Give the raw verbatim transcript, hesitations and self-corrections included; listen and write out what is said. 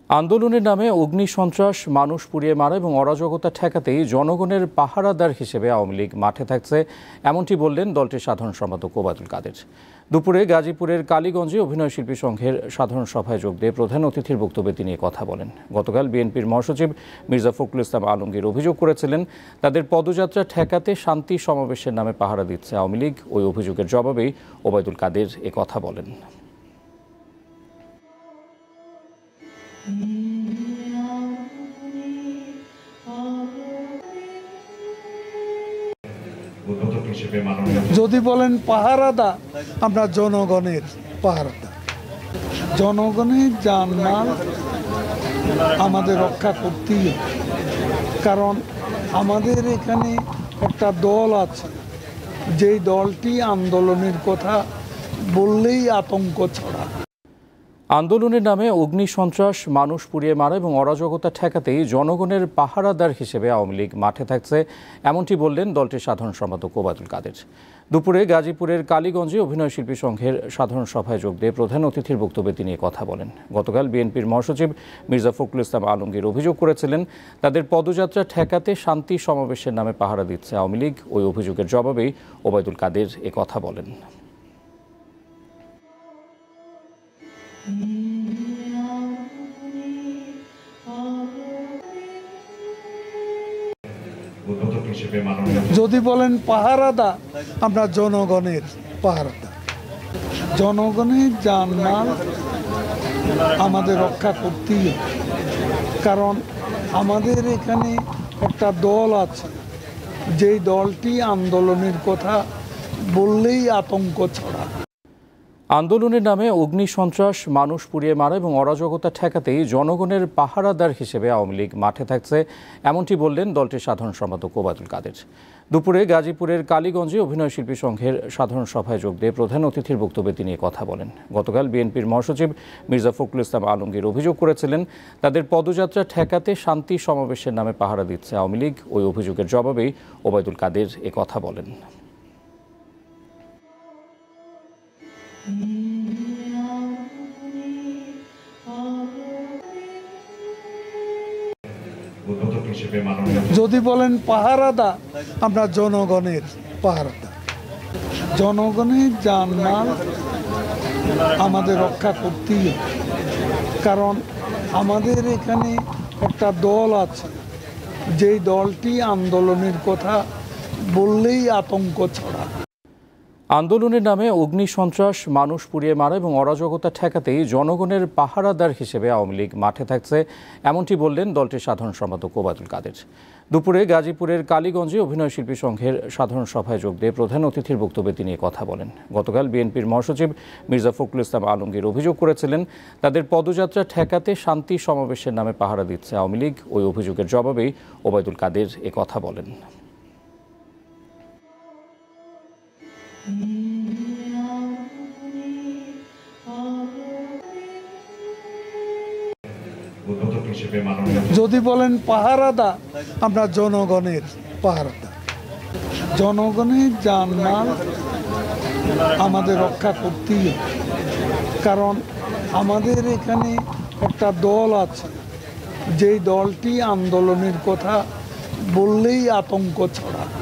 আন্দোলনের নামে অগ্নিসন্ত্রাস, মানুষ পুড়িয়ে মারা এবং অরাজকতা ঠেকাতেই জনগণের পাহারাদার হিসেবে আওয়ামী লীগ মাঠে থাকছে, এমনটি বললেন দলটির সাধারণ সম্পাদক ওবায়দুল কাদের। দুপুরে গাজীপুরের কালীগঞ্জে অভিনয় শিল্পী সংঘের সাধারণ সভায় যোগ দিয়ে প্রধান অতিথির বক্তব্যে তিনি কথা বলেন। গতকাল বিএনপির মহাসচিব মির্জা ফখরুল ইসলাম আলমগীর অভিযোগ করেছিলেন, তাদের পদযাত্রা ঠেকাতে শান্তি সমাবেশের নামে পাহারা দিচ্ছে আওয়ামী লীগ। ওই অভিযোগের জবাবেই ওবায়দুল কাদের এ কথা বলেন। যদি বলেন পাহারাদা, আমরা জনগণের পাহারাদা। জনগণের জানমাল আমাদের রক্ষা করতেই হবে, কারণ আমাদের এখানে একটা দল আছে, যেই দলটি আন্দোলনের কথা বললেই আতঙ্ক ছড়া। আন্দোলনের নামে অগ্নিসন্ত্রাস, মানুষ পুড়িয়ে মারা এবং অরাজকতা ঠেকাতেই জনগণের পাহারাদার হিসেবে আওয়ামী লীগ মাঠে থাকছে, এমনটি বললেন দলটির সাধারণ সম্পাদক ওবায়দুল কাদের। দুপুরে গাজীপুরের কালীগঞ্জে অভিনয় শিল্পী সংঘের সাধারণ সভায় যোগ দিয়ে প্রধান অতিথির বক্তব্যে তিনি কথা বলেন। গতকাল বিএনপির মহাসচিব মির্জা ফখরুল ইসলাম আলমগীর অভিযোগ করেছিলেন, তাদের পদযাত্রা ঠেকাতে শান্তি সমাবেশের নামে পাহারা দিচ্ছে আওয়ামী লীগ। ওই অভিযোগের জবাবেই ওবায়দুল কাদের এ কথা বলেন। যদি বলেন পাহারাদা, আমরা জনগণের পাহারাদা। জনগণের জানমাল আমাদের রক্ষা করতেই হবে, কারণ আমাদের এখানে একটা দল আছে, যেই দলটি আন্দোলনের কথা বললেই আতঙ্ক ছড়া। আন্দোলনের নামে অগ্নিসন্ত্রাস, মানুষ পুড়িয়ে মারা এবং অরাজকতা ঠেকাতেই জনগণের পাহারাদার হিসেবে আওয়ামী লীগ মাঠে থাকছে, এমনটি বললেন দলটির সাধারণ সম্পাদক ওবায়দুল কাদের। দুপুরে গাজীপুরের কালীগঞ্জে অভিনয় শিল্পী সংঘের সাধারণ সভায় যোগ দিয়ে প্রধান অতিথির বক্তব্যে তিনি কথা বলেন। গতকাল বিএনপির মহাসচিব মির্জা ফখরুল ইসলাম আলমগীর অভিযোগ করেছিলেন, তাদের পদযাত্রা ঠেকাতে শান্তি সমাবেশের নামে পাহারা দিচ্ছে আওয়ামী লীগ। ওই অভিযোগের জবাবেই ওবায়দুল কাদের এ কথা বলেন। যদি বলেন পাহারাদা, আমরা জনগণের পাহারাদা। জনগণের জানমাল আমাদের রক্ষা করতেই হবে, কারণ আমাদের এখানে একটা দল আছে, যেই দলটি আন্দোলনের কথা বললেই আতঙ্ক ছড়া। আন্দোলনের নামে অগ্নিসন্ত্রাস, মানুষ পুড়িয়ে মারা এবং অরাজকতা ঠেকাতেই জনগণের পাহারাদার হিসেবে আওয়ামী লীগ মাঠে থাকছে, এমনটি বললেন দলটির সাধারণ সম্পাদক ওবায়দুল কাদের। দুপুরে গাজীপুরের কালীগঞ্জে অভিনয় শিল্পী সংঘের সাধারণ সভায় যোগ দিয়ে প্রধান অতিথির বক্তব্যে তিনি কথা বলেন। গতকাল বিএনপির মহাসচিব মির্জা ফখরুল ইসলাম আলমগীর অভিযোগ করেছিলেন, তাদের পদযাত্রা ঠেকাতে শান্তি সমাবেশের নামে পাহারা দিচ্ছে আওয়ামী লীগ। ওই অভিযোগের জবাবেই ওবায়দুল কাদের এ কথা বলেন। যদি বলেন পাহারাদা, আমরা জনগণের পাহারাদা। জনগণের জানমাল আমাদের রক্ষা করতেই হবে, কারণ আমাদের এখানে একটা দল আছে, যেই দলটি আন্দোলনের কথা বললেই আতঙ্ক ছড়া।